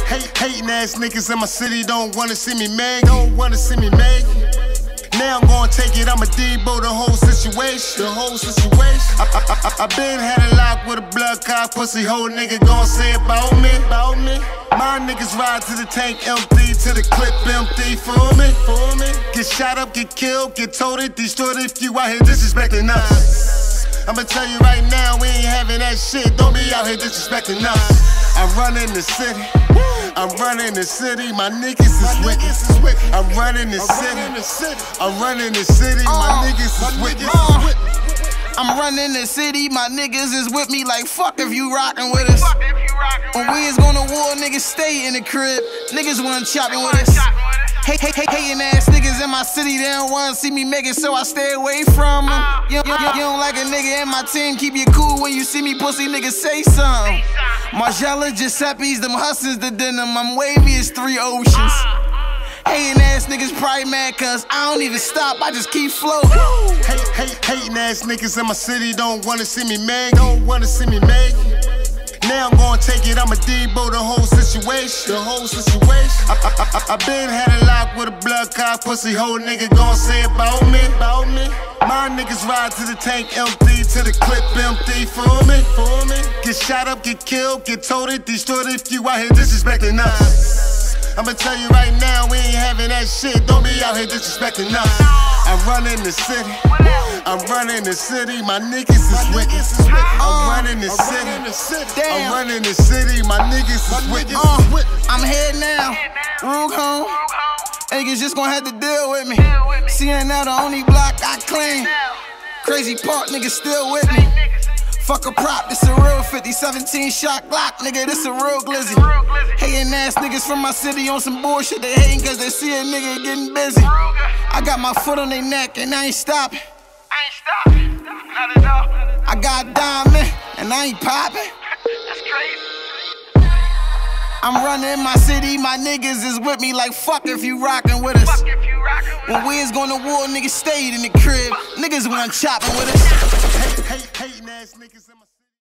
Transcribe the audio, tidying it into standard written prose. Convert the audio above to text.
Hating ass niggas in my city don't wanna see me made. Don't wanna see me made. Now I'm gonna take it, I'ma debo the whole situation. I been had a lock with a blood clot pussy hole nigga gon' say about me. My niggas ride to the tank empty, to the clip empty, for me. Get shot up, get killed, get toted, destroyed if you out here disrespecting us. I'ma tell you right now, we ain't having that shit, don't be out here disrespecting us. I'm running the city, I'm running the city, my niggas is with me. I'm running the city, I'm running the city, my niggas is with me. I'm running the city, my niggas is with me like fuck if you rockin' with us. When we is going to war, niggas stay in the crib, niggas wanna choppin' with us. Hating ass niggas in my city, they don't wanna see me make it, so I stay away from them. You don't like a nigga in my team, keep you cool when you see me pussy niggas say something. Margiela, Giuseppe's, them hustlers, the denim, I'm wavy as 3 oceans. Hating ass niggas probably mad cause I don't even stop, I just keep floating. Hating ass niggas in my city don't wanna see me made. Don't wanna see me made. Now I'm gonna take it, I'ma debo the whole situation. I been had a lock with a blood clot pussy hole nigga gon' say about me. My niggas ride to the tank empty, to the clip empty, for me. Get shot up, get killed, get toted, destroyed if you out here disrespecting us. I'ma tell you right now, we ain't having that shit, don't be out here disrespecting us. I'm running the city, I'm running the city, my niggas is with me. I'm running the city, I'm running the city, my niggas is with me. I'm here now, Ruega home. Niggas just gon' have to deal with me. Seeing now the only block I claim. Crazy Park niggas still with me. Fuck a prop, this a real 50, 17 shot Glock, nigga, this a real glizzy. Hating ass niggas from my city on some bullshit, they hating cause they see a nigga getting busy. I got my foot on their neck and I ain't stopping. Not at all. I got diamond and I ain't popping. That's crazy. I'm running my city, my niggas is with me like fuck if you rockin' with us. When we is going to war, niggas stayed in the crib, niggas wanna choppin' with us. Hating ass niggas in my